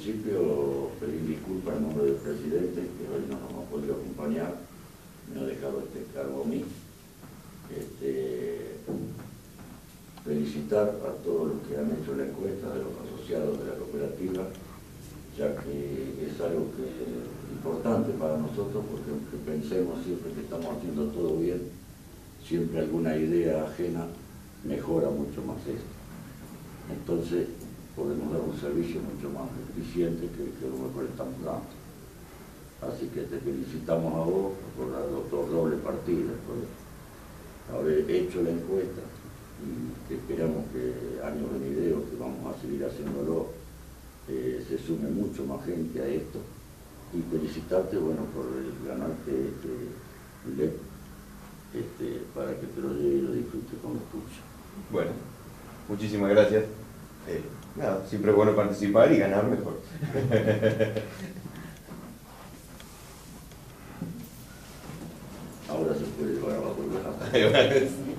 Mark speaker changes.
Speaker 1: principio, pedir disculpas en nombre del presidente, que hoy no nos ha podido acompañar, me ha dejado este cargo a mí. Felicitar a todos los que han hecho la encuesta, de los asociados de la cooperativa, ya que es algo que es importante para nosotros, porque aunque pensemos siempre que estamos haciendo todo bien, siempre alguna idea ajena mejora mucho más esto. Entonces podemos dar un servicio mucho más eficiente que lo mejor estamos dando. Así que te felicitamos a vos por la doble partida, por haber hecho la encuesta, y esperamos que años venideros, que vamos a seguir haciéndolo, se sume mucho más gente a esto, y felicitarte, bueno, por ganarte LEP, para que te lo lleve y lo disfrutes con los tuyos.
Speaker 2: Bueno, muchísimas gracias. Nada, siempre es bueno participar y ganar mejor.
Speaker 1: Ahora se puede llevar a la vuelta.